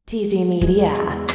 TZ Media.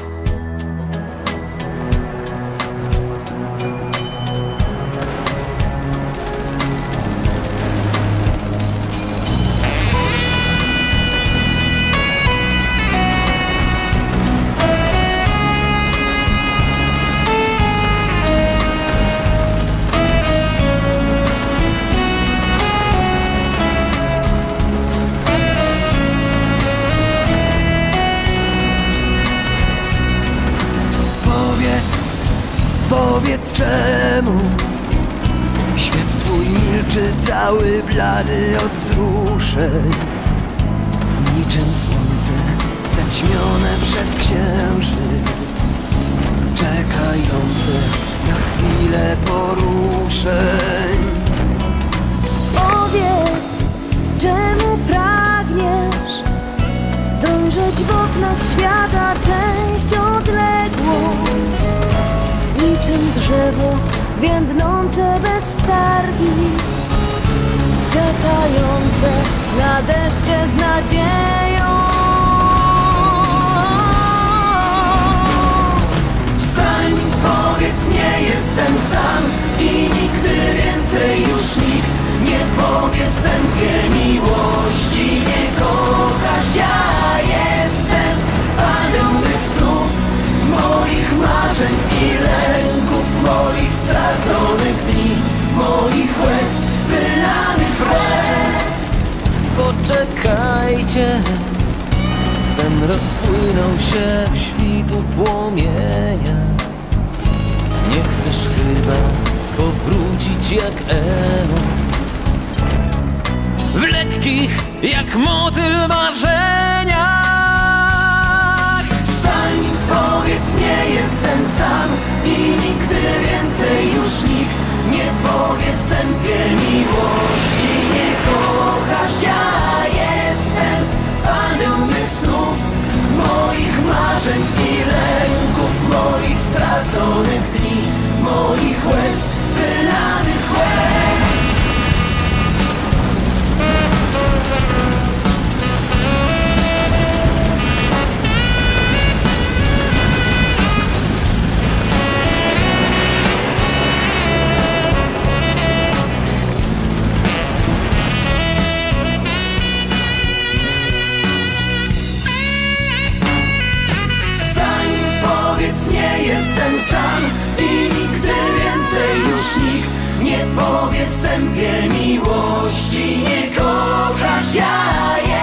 Powiedz czemu świat twój milczy cały blady od wzruszeń, niczym słońce zaćmione przez księżyc, czekające na chwilę poruszeń. Powiedz, czemu pragniesz dojrzeć w oknach świata część odległą, niczym drzewo więdnące bez wstargi, czekające na deszcze z nadzieją. Wstań, powiedz, nie jestem sam i nigdy więcej już nikt nie powie sępie miłości nie kochasz. Ja jestem anioł mych snów, moich marzeń i lęków, moich straconych dni, moich łez wylanych łez. Poczekajcie, sen rozpłynął się w świtu płomienia. Nie chcesz chyba powrócić jak Eros, w lekkich jak motyl marzeniach. Wstań, powiedz, nie jestem sam i nigdy więcej już nikt nie powie sępie miłości nie kochasz. Ja jestem anioł mych snów, moich marzeń i lęków, moich straconych dni, moich łez wylanych łez. Nie jestem sam i nigdy więcej już nikt nie powie sępie miłości nie kochasz. Ja